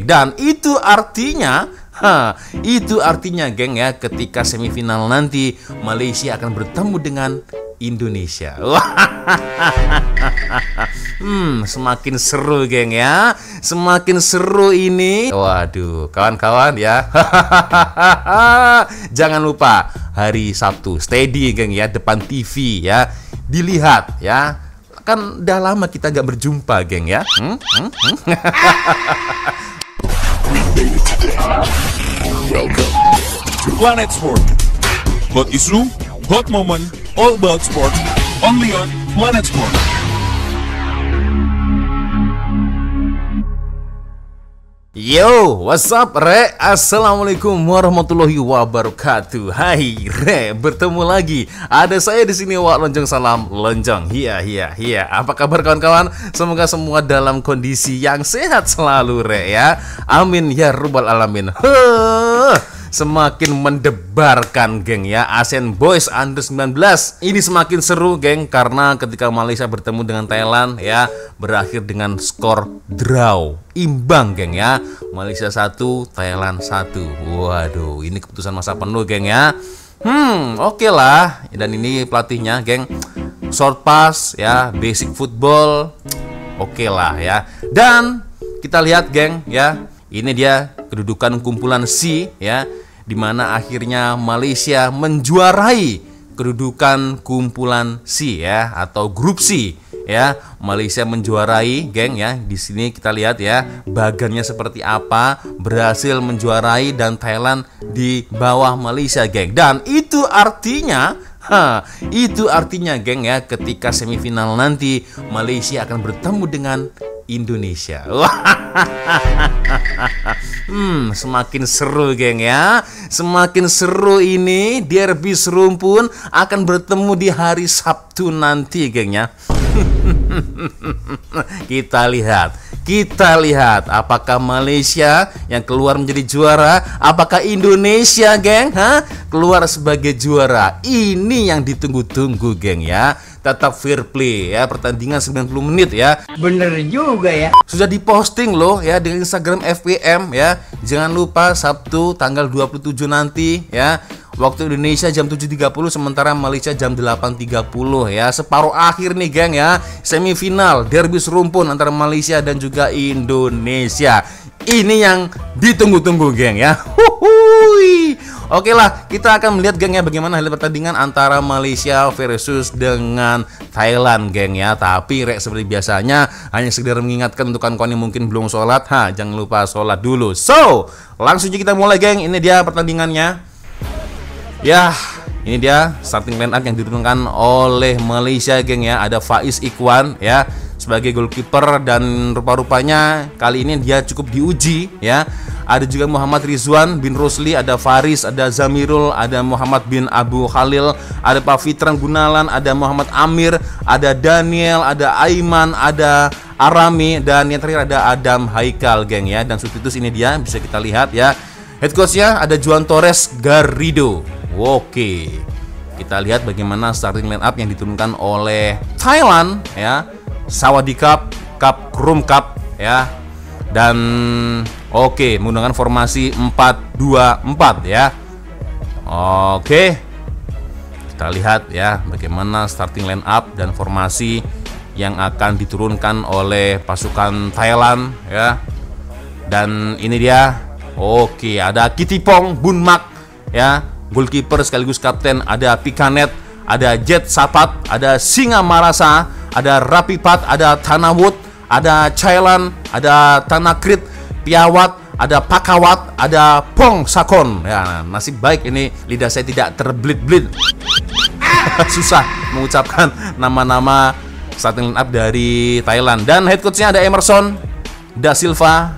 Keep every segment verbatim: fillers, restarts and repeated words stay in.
Dan itu artinya, ha, itu artinya geng ya, ketika semifinal nanti Malaysia akan bertemu dengan Indonesia. Hmm, semakin seru geng ya, semakin seru ini. Waduh, kawan-kawan ya. Jangan lupa hari Sabtu steady geng ya, depan T V ya, dilihat ya. Kan udah lama kita gak berjumpa geng ya. Hmm? Hmm? Hmm? Welcome to Planet Sport. Hot issue, hot moment, all about sport. Only on Planet Sport. Yo, what's up, Re? Assalamualaikum warahmatullahi wabarakatuh. Hai, Re, bertemu lagi. Ada saya di sini, Wak Lonjong. Salam Lonjong. Hiya, hiya, hiya. Apa kabar kawan-kawan? Semoga semua dalam kondisi yang sehat selalu, Re ya. Amin ya rabbal alamin. Huh. Semakin mendebarkan geng ya, ASEAN Boys Under sembilan belas. Ini semakin seru geng, karena ketika Malaysia bertemu dengan Thailand ya, berakhir dengan skor draw, imbang geng ya. Malaysia satu, Thailand satu. Waduh, ini keputusan masa penuh geng ya. Hmm, oke okay lah. Dan ini pelatihnya geng, short pass ya, basic football. Oke okay lah ya. Dan kita lihat geng ya, ini dia kedudukan kumpulan C ya, di mana akhirnya Malaysia menjuarai kedudukan kumpulan C ya, atau grup C ya. Malaysia menjuarai geng ya. Di sini kita lihat ya, bagannya seperti apa, berhasil menjuarai, dan Thailand di bawah Malaysia geng. Dan itu artinya, ha, itu artinya geng ya, ketika semifinal nanti Malaysia akan bertemu dengan Indonesia. Hmm, semakin seru geng ya, semakin seru ini. Derby serumpun akan bertemu di hari Sabtu nanti geng ya. Kita lihat, kita lihat apakah Malaysia yang keluar menjadi juara, apakah Indonesia geng ha, keluar sebagai juara. Ini yang ditunggu-tunggu geng ya. Tetap fair play ya, pertandingan sembilan puluh menit ya. Bener juga ya. Sudah diposting loh ya di Instagram F P M ya. Jangan lupa Sabtu tanggal dua puluh tujuh nanti ya, waktu Indonesia jam tujuh tiga puluh, sementara Malaysia jam delapan tiga puluh ya. Separuh akhir nih geng ya, semifinal derby serumpun antara Malaysia dan juga Indonesia. Ini yang ditunggu-tunggu geng ya. Huhui. Oke lah, kita akan melihat geng ya, bagaimana hasil pertandingan antara Malaysia versus dengan Thailand geng ya. Tapi Rek, seperti biasanya hanya sekedar mengingatkan untuk kawan-kawan yang mungkin belum sholat, ha, jangan lupa sholat dulu. So, langsung aja kita mulai geng. Ini dia pertandingannya. Ya, ini dia starting line up yang diturunkan oleh Malaysia geng ya. Ada Faiz Ikhwan ya sebagai goalkeeper, dan rupa-rupanya kali ini dia cukup diuji ya. Ada juga Muhammad Rizwan bin Rosli, ada Faris, ada Zamirul, ada Muhammad bin Abu Khalil, ada Pak Fitran Gunalan, ada Muhammad Amir, ada Daniel, ada Aiman, ada Arami, dan yang terakhir ada Adam Haikal geng ya. Dan substitusi ini dia bisa kita lihat ya. Head coachnya ada Juan Torres Garrido. Oke, kita lihat bagaimana starting line up yang diturunkan oleh Thailand ya. Sawadee Cup, Cup Krum Cup ya. Dan oke, menggunakan formasi empat dua empat ya. Oke, kita lihat ya bagaimana starting line up dan formasi yang akan diturunkan oleh pasukan Thailand ya. Dan ini dia. Oke, ada Kittipong Bunmak ya, goalkeeper sekaligus kapten. Ada Pikanet, ada Jet Sapat, ada Singa Marasa, ada Rapipat, ada Tanawut, ada Chailan, ada Tanakrit, Piawat, ada Pakawat, ada Pong Sakon. Ya, nasib baik ini lidah saya tidak terbelit-belit. Susah mengucapkan nama-nama starting line up dari Thailand. Dan head coachnya ada Emerson Da Silva.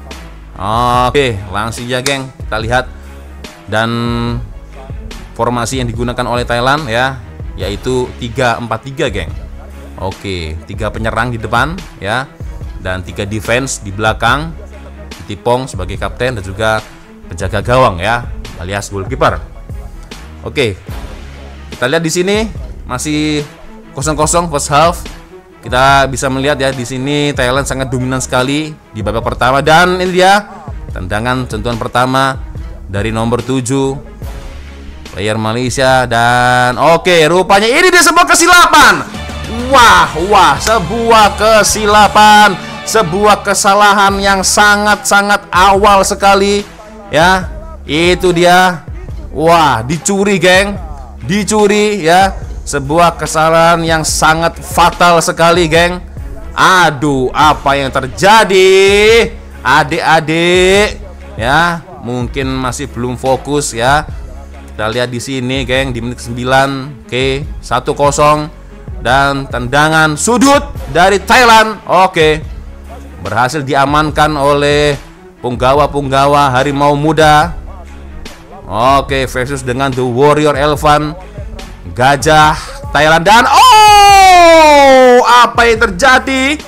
Oke, langsung aja geng, kita lihat. Dan formasi yang digunakan oleh Thailand ya, yaitu tiga empat tiga geng. Oke, tiga penyerang di depan ya, dan tiga defense di belakang. Kittipong sebagai kapten dan juga penjaga gawang ya, alias goalkeeper. Oke, kita lihat di sini masih kosong kosong first half kita bisa melihat ya di sini Thailand sangat dominan sekali di babak pertama, dan ini dia tendangan sentuhan pertama dari nomor tujuh player Malaysia. Dan oke, rupanya ini dia sebuah kesilapan. Wah, wah, sebuah kesilapan, sebuah kesalahan yang sangat-sangat awal sekali ya. Itu dia. Wah, dicuri, geng. Dicuri ya. Sebuah kesalahan yang sangat fatal sekali, geng. Aduh, apa yang terjadi? Adik-adik ya, mungkin masih belum fokus ya. Kita lihat di sini, geng, di menit sembilan. Oke, satu kosong. Dan tendangan sudut dari Thailand. Oke, berhasil diamankan oleh punggawa-punggawa Harimau Muda. Oke, versus dengan The Warrior Elvan, Gajah Thailand. Dan oh, apa yang terjadi?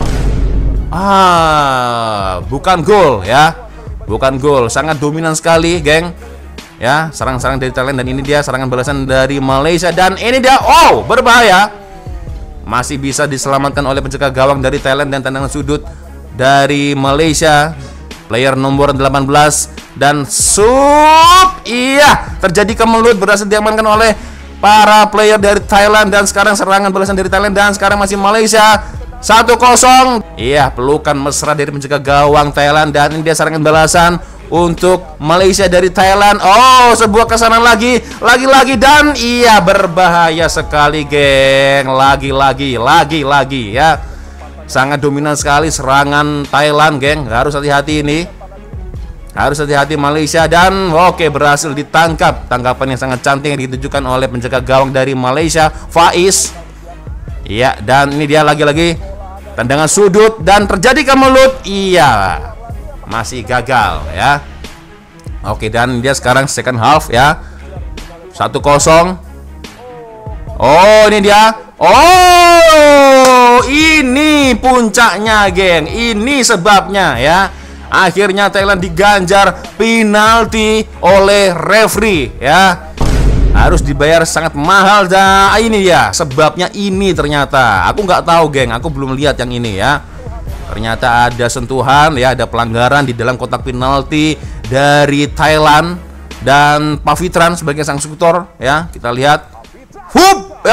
Ah, bukan gol ya. Bukan gol. Sangat dominan sekali, geng. Ya, serang-serang dari Thailand, dan ini dia serangan balasan dari Malaysia, dan ini dia, oh, berbahaya. Masih bisa diselamatkan oleh penjaga gawang dari Thailand, dan tendangan sudut dari Malaysia player nomor delapan belas. Dan sup, iya, terjadi kemelut, berhasil diamankan oleh para player dari Thailand. Dan sekarang serangan balasan dari Thailand, dan sekarang masih Malaysia satu kosong. Iya, pelukan mesra dari penjaga gawang Thailand, dan ini dia serangan balasan untuk Malaysia dari Thailand. Oh, sebuah kesalahan lagi, lagi-lagi, dan iya, berbahaya sekali, geng. Lagi-lagi, lagi-lagi ya. Sangat dominan sekali serangan Thailand, geng. Harus hati-hati ini. Harus hati-hati Malaysia. Dan oke, berhasil ditangkap. Tangkapan yang sangat cantik yang ditujukan oleh penjaga gawang dari Malaysia, Faiz. Iya, dan ini dia lagi-lagi tendangan sudut, dan terjadi kemelut. Iya, masih gagal ya. Oke, dan dia sekarang second half ya. Satu kosong. Oh, ini dia. Oh, ini puncaknya, geng. Ini sebabnya ya. Akhirnya Thailand diganjar penalti oleh referee ya. Harus dibayar sangat mahal. Dah, ini ya sebabnya ini ternyata. Aku nggak tahu, geng. Aku belum lihat yang ini ya. Ternyata ada sentuhan ya, ada pelanggaran di dalam kotak penalti dari Thailand, dan Pavitran sebagai sang eksekutor ya. Kita lihat. Hup.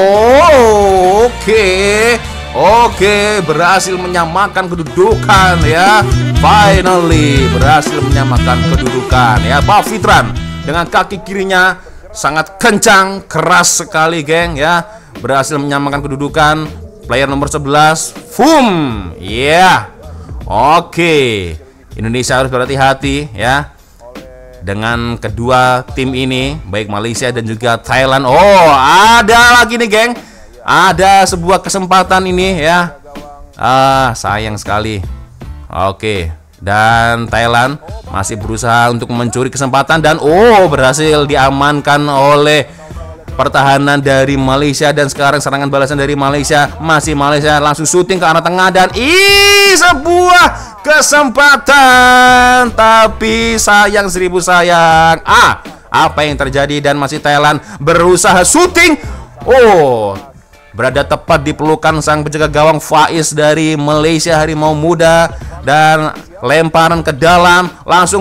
Oh, oke. Okay. Oke, okay. Berhasil menyamakan kedudukan ya. Finally berhasil menyamakan kedudukan ya. Pavitran dengan kaki kirinya sangat kencang, keras sekali, geng ya. Berhasil menyamakan kedudukan. Player nomor sebelas, Fum. Ya yeah. Oke, okay. Indonesia harus berhati-hati ya dengan kedua tim ini, baik Malaysia dan juga Thailand. Oh, ada lagi nih, geng. Ada sebuah kesempatan ini ya. Ah, sayang sekali. Oke, okay. Dan Thailand masih berusaha untuk mencuri kesempatan, dan oh, berhasil diamankan oleh pertahanan dari Malaysia. Dan sekarang serangan balasan dari Malaysia. Masih Malaysia langsung syuting ke arah tengah, dan ih, sebuah kesempatan, tapi sayang seribu sayang. Ah, apa yang terjadi? Dan masih Thailand berusaha syuting. Oh, berada tepat di pelukan sang penjaga gawang Faiz dari Malaysia Harimau Muda, dan lemparan ke dalam langsung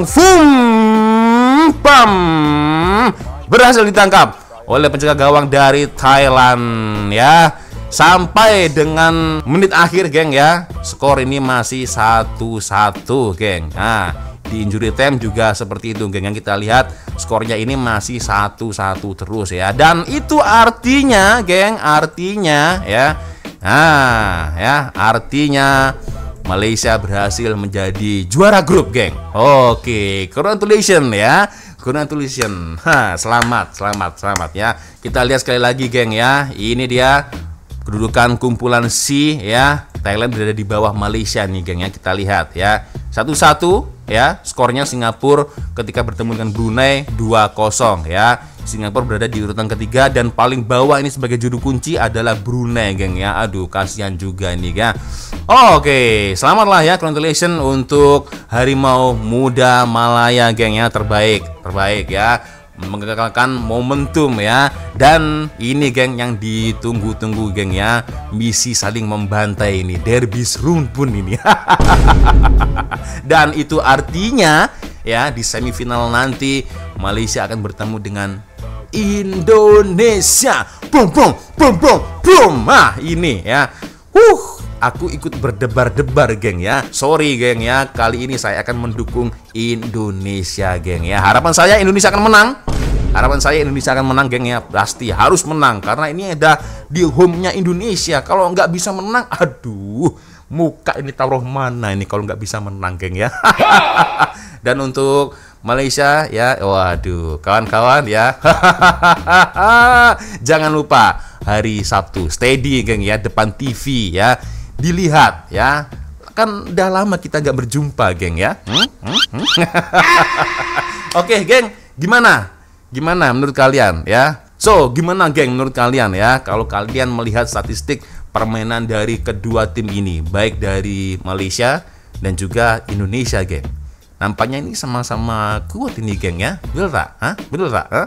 fum, pam, berhasil ditangkap oleh penjaga gawang dari Thailand ya. Sampai dengan menit akhir, geng ya, skor ini masih satu satu, geng. Nah, di injury time juga seperti itu, geng. Yang kita lihat skornya ini masih satu satu terus ya. Dan itu artinya, geng, artinya ya. Nah, ya, artinya Malaysia berhasil menjadi juara grup, geng. Oke, congratulations ya. Congratulations. Ha, selamat, selamat, selamat ya. Kita lihat sekali lagi, geng ya. Ini dia kedudukan kumpulan C ya. Thailand berada di bawah Malaysia nih, geng ya. Kita lihat ya. satu satu ya. Skornya Singapura ketika bertemu dengan Brunei dua kosong ya. Singapura berada di urutan ketiga, dan paling bawah ini sebagai juru kunci adalah Brunei, geng ya. Aduh, kasihan juga nih, geng. Oh, oke, okay. Selamatlah ya, congratulations untuk Harimau Muda Malaya, geng ya. Terbaik, terbaik ya. menggagalkan momentum ya. Dan ini geng yang ditunggu-tunggu geng ya, misi saling membantai ini, derby serumpun ini. Dan itu artinya ya di semifinal nanti Malaysia akan bertemu dengan Indonesia. Boom boom boom boom boom. Nah ini ya, huh, aku ikut berdebar-debar geng ya. Sorry geng ya, kali ini saya akan mendukung Indonesia geng ya. Harapan saya Indonesia akan menang. Harapan saya Indonesia akan menang geng ya. Pasti harus menang karena ini ada di home-nya Indonesia. Kalau nggak bisa menang, aduh, muka ini taruh mana ini kalau nggak bisa menang geng ya. Dan untuk Malaysia ya, waduh, kawan-kawan ya. Jangan lupa hari Sabtu steady geng ya, depan T V ya, dilihat ya. Kan udah lama kita nggak berjumpa geng ya. Hmm? Hmm? Hmm? Oke geng, gimana? Gimana menurut kalian ya? So, gimana geng menurut kalian ya? Kalau kalian melihat statistik permainan dari kedua tim ini, baik dari Malaysia dan juga Indonesia geng, nampaknya ini sama-sama kuat ini geng ya. Betul tak? Hah? Betul tak? Hah?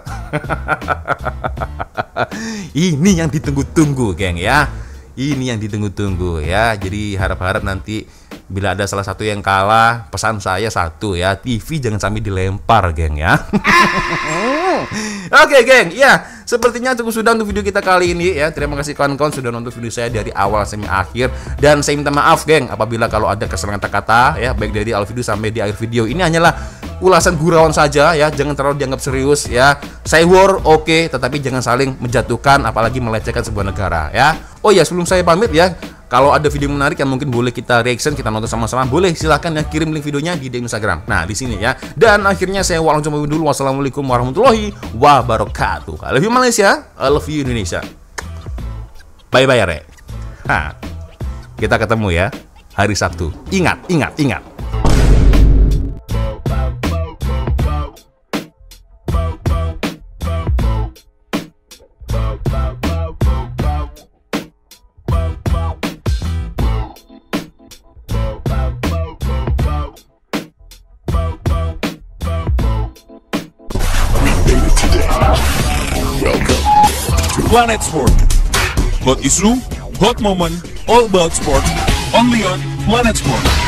Ini yang ditunggu-tunggu geng ya. Ini yang ditunggu-tunggu ya. Jadi harap-harap nanti bila ada salah satu yang kalah, pesan saya satu ya, T V jangan sampai dilempar geng ya. Oke geng, ya sepertinya cukup sudah untuk video kita kali ini ya. Terima kasih kawan-kawan sudah nonton video saya dari awal sampai akhir. Dan saya minta maaf geng apabila kalau ada kesalahan kata-kata ya, baik dari awal video sampai di akhir video. Ini hanyalah ulasan gurauan saja ya, jangan terlalu dianggap serius ya. Saya war oke, okay, tetapi jangan saling menjatuhkan apalagi melecehkan sebuah negara ya. Oh ya, sebelum saya pamit ya, kalau ada video menarik yang mungkin boleh kita reaction, kita nonton sama-sama, boleh silahkan ya kirim link videonya di D M Instagram. Nah di sini ya. Dan akhirnya saya langsung pamit dulu. Wassalamualaikum warahmatullahi wabarakatuh. I love you Malaysia, I love you Indonesia. Bye bye re. Ha. Kita ketemu ya hari Sabtu. Ingat, ingat, ingat. Planet Sport. Hot issue, hot moment, all about sport, only on Planet Sport.